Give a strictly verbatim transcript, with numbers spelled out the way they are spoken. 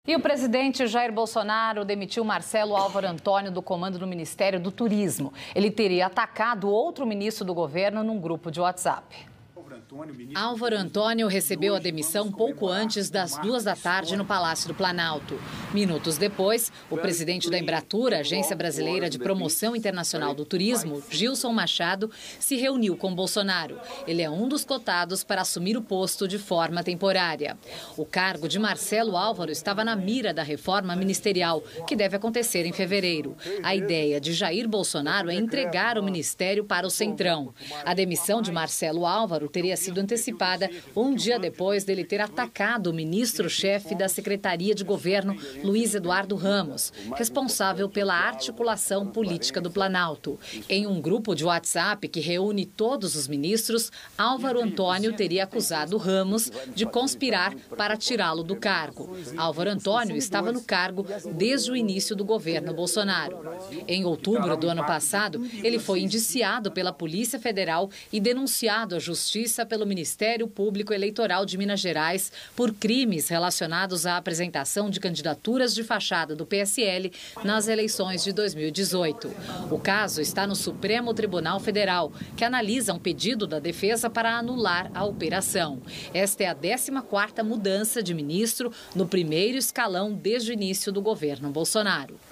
E o presidente Jair Bolsonaro demitiu Marcelo Álvaro Antônio do comando do Ministério do Turismo. Ele teria atacado outro ministro do governo num grupo de WhatsApp. Álvaro Antônio recebeu a demissão pouco antes das duas da tarde no Palácio do Planalto. Minutos depois, o presidente da Embratur, Agência Brasileira de Promoção Internacional do Turismo, Gilson Machado, se reuniu com Bolsonaro. Ele é um dos cotados para assumir o posto de forma temporária. O cargo de Marcelo Álvaro estava na mira da reforma ministerial, que deve acontecer em fevereiro. A ideia de Jair Bolsonaro é entregar o ministério para o Centrão. A demissão de Marcelo Álvaro teria sido antecipada um dia depois dele ter atacado o ministro-chefe da Secretaria de Governo, Luiz Eduardo Ramos, responsável pela articulação política do Planalto. Em um grupo de WhatsApp que reúne todos os ministros, Álvaro Antônio teria acusado Ramos de conspirar para tirá-lo do cargo. Álvaro Antônio estava no cargo desde o início do governo Bolsonaro. Em outubro do ano passado, ele foi indiciado pela Polícia Federal e denunciado à Justiça pelo Ministério Público Eleitoral de Minas Gerais por crimes relacionados à apresentação de candidaturas de fachada do P S L nas eleições de dois mil e dezoito. O caso está no Supremo Tribunal Federal, que analisa um pedido da defesa para anular a operação. Esta é a décima quarta mudança de ministro no primeiro escalão desde o início do governo Bolsonaro.